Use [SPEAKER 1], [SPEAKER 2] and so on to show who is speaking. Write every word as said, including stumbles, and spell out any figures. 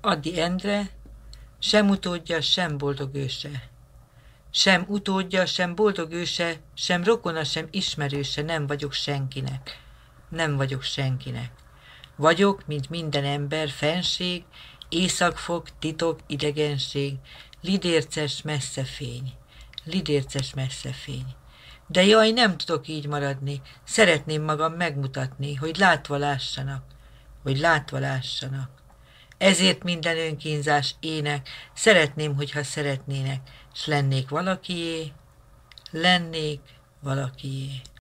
[SPEAKER 1] Ady Endre, sem utódja, sem boldog őse. Sem utódja, sem boldog őse, sem rokona, sem ismerőse nem vagyok senkinek. Nem vagyok senkinek. Vagyok, mint minden ember, fenség, északfok, titok, idegenség, lidérces messzefény. Lidérces messzefény. De jaj, nem tudok így maradni, szeretném magam megmutatni, hogy látva lássanak, hogy látva lássanak. Ezért minden önkínzás ének, szeretném, hogyha szeretnének, s lennék valakié, lennék valakié.